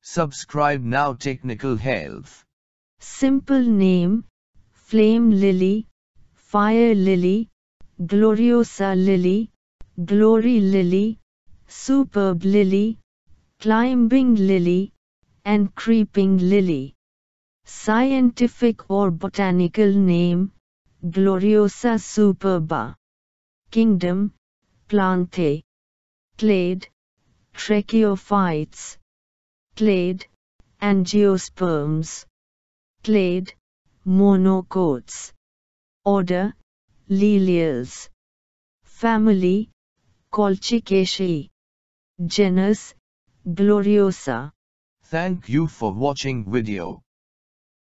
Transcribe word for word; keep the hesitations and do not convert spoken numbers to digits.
Subscribe now. Technical Health. Simple name: Flame Lily, Fire Lily, Gloriosa Lily, Glory Lily, Superb Lily, Climbing Lily, and Creeping Lily. Scientific or botanical name: Gloriosa superba. Kingdom: Plantae. Clade: Tracheophytes. Clade: Angiosperms. Clade: Monocots. Order: Lilias. Family: Colchicaceae. Genus: Gloriosa. Thank you for watching video.